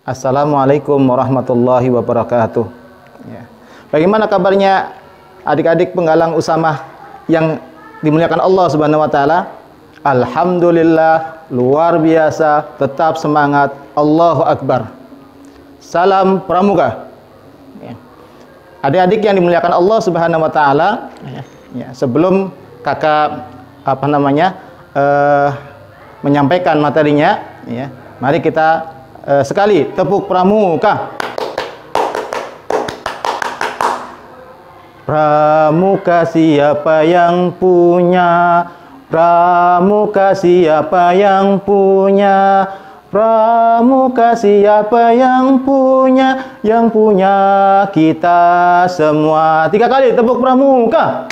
Assalamualaikum warahmatullahi wabarakatuh. Ya. Bagaimana kabarnya adik-adik penggalang Usamah yang dimuliakan Allah Subhanahu wa taala? Alhamdulillah, luar biasa, tetap semangat, Allahu Akbar. Salam pramuka. Ya. Adik-adik yang dimuliakan Allah Subhanahu wa taala, ya, sebelum kakak menyampaikan materinya, ya, mari kita sekali tepuk pramuka. Pramuka siapa yang punya? Pramuka siapa yang punya? Pramuka siapa yang punya? Yang punya kita semua. 3 kali tepuk pramuka.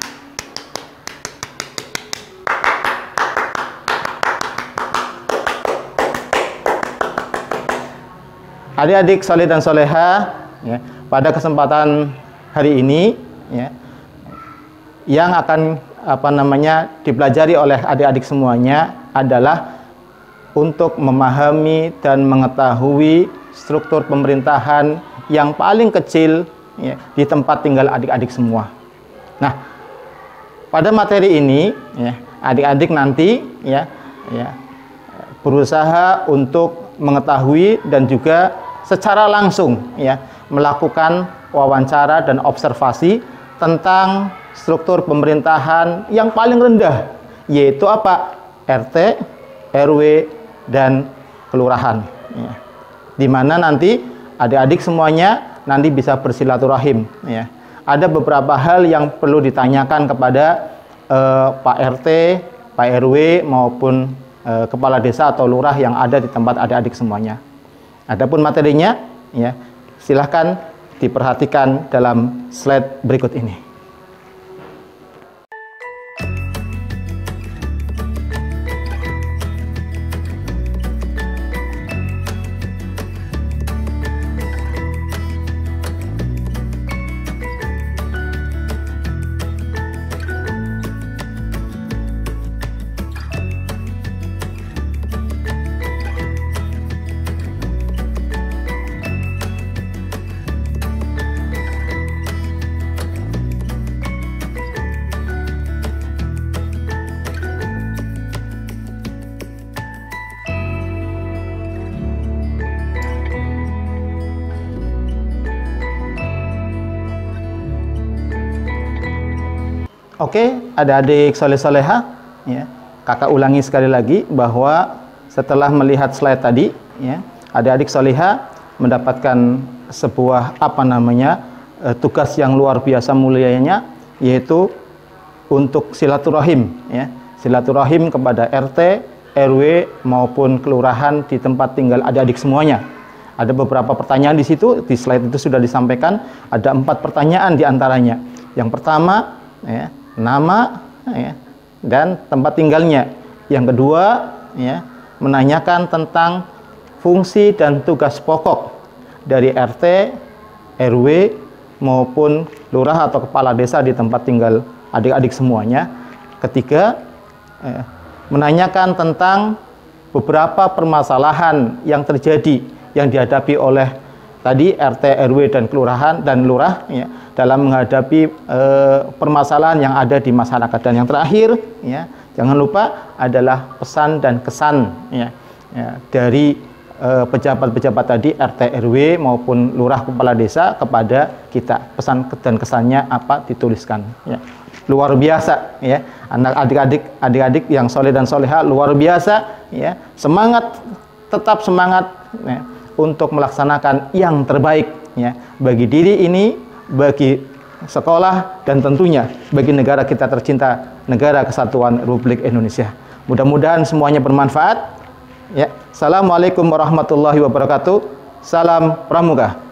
Adik-adik soleh dan soleha, ya, pada kesempatan hari ini, ya, yang akan dipelajari oleh adik-adik semuanya adalah untuk memahami dan mengetahui struktur pemerintahan yang paling kecil, ya, di tempat tinggal adik-adik semua. Nah, pada materi ini, ya, adik-adik nanti, ya, berusaha untuk mengetahui dan juga secara langsung, ya, melakukan wawancara dan observasi tentang struktur pemerintahan yang paling rendah, yaitu apa? RT, RW, dan kelurahan, ya. Di mana nanti adik-adik semuanya nanti bisa bersilaturahim, ya. Ada beberapa hal yang perlu ditanyakan kepada Pak RT, Pak RW maupun kepala desa atau lurah yang ada di tempat adik-adik semuanya. Adapun materinya, ya, silahkan diperhatikan dalam slide berikut ini. Oke, adik-adik soleh-soleha, ya, kakak ulangi sekali lagi bahwa setelah melihat slide tadi, ya, adik-adik soleha mendapatkan sebuah tugas yang luar biasa mulianya, yaitu untuk silaturahim, ya, silaturahim kepada RT, RW maupun kelurahan di tempat tinggal adik-adik semuanya. Ada beberapa pertanyaan di situ, di slide itu sudah disampaikan, ada 4 pertanyaan di antaranya. Yang pertama, ya, nama, ya, dan tempat tinggalnya. Yang kedua, ya, menanyakan tentang fungsi dan tugas pokok dari RT, RW maupun lurah atau kepala desa di tempat tinggal adik-adik semuanya. Ketiga, menanyakan tentang beberapa permasalahan yang terjadi yang dihadapi oleh tadi RT, RW dan kelurahan dan lurah, ya, dalam menghadapi permasalahan yang ada di masyarakat. Dan yang terakhir, ya, jangan lupa adalah pesan dan kesan, ya, dari pejabat-pejabat tadi RT, RW maupun lurah kepala desa kepada kita. Pesan dan kesannya apa dituliskan, ya. Luar biasa, ya, adik-adik yang soleh dan soleha, luar biasa, ya. Semangat, tetap semangat, ya, untuk melaksanakan yang terbaik, ya, bagi diri ini, bagi sekolah, dan tentunya bagi negara kita tercinta, Negara Kesatuan Republik Indonesia. Mudah-mudahan semuanya bermanfaat, ya. Assalamualaikum warahmatullahi wabarakatuh. Salam pramuka.